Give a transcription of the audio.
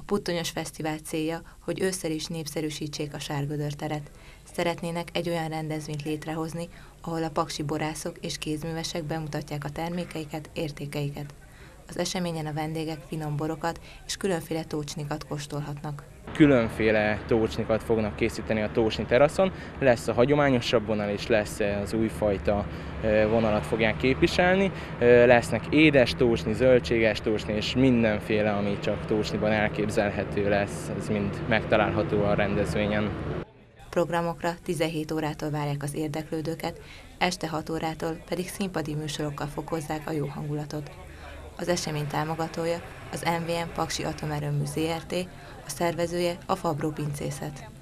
Puttonyos Fesztivál célja, hogy ősszel is népszerűsítsék a Sárgödör teret. Szeretnének egy olyan rendezvényt létrehozni, ahol a paksi borászok és kézművesek bemutatják a termékeiket, értékeiket. Az eseményen a vendégek finom borokat és különféle tócsnikat kóstolhatnak. Különféle tócsnikat fognak készíteni a Tócsni teraszon, lesz a hagyományosabb vonal és lesz az újfajta vonalat fogják képviselni. Lesznek édes tócsni, zöldséges tócsni és mindenféle, ami csak tócsniban elképzelhető lesz, ez mind megtalálható a rendezvényen. Programokra 17 órától várják az érdeklődőket, este 6 órától pedig színpadi műsorokkal fokozzák a jó hangulatot. Az esemény támogatója az MVM Paksi Atomerőmű Zrt., a szervezője a Fabró Pincészet.